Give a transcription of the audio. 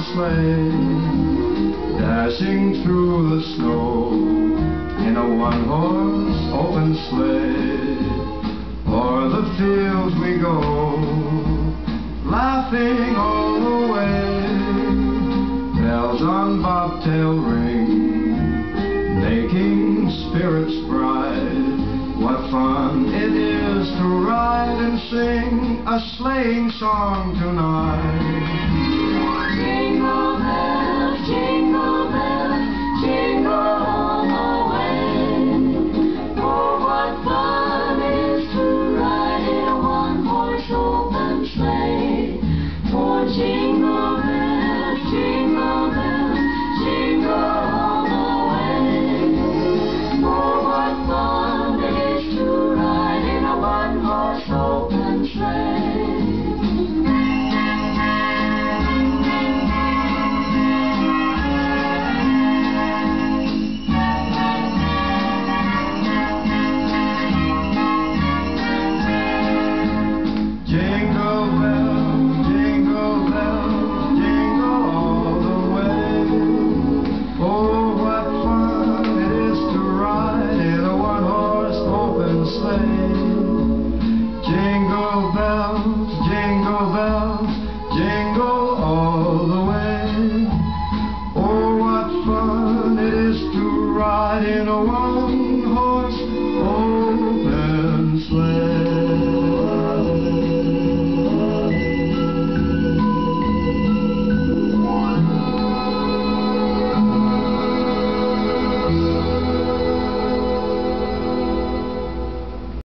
sleigh, dashing through the snow in a one-horse open sleigh. O'er the fields we go, laughing all the way. Bells on bobtail ring, making spirits bright. What fun it is to ride and sing a sleighing song tonight. Jingle bells, jingle bells, jingle all the way. Oh, what fun it is to ride in a one-horse open sleigh. For jingle bells, jingle bells, jingle all the way. Oh, what fun it is to ride in a one-horse open sleigh. Jingle bells, jingle bells, jingle all the way. Oh, what fun it is to ride in a one-horse open sleigh.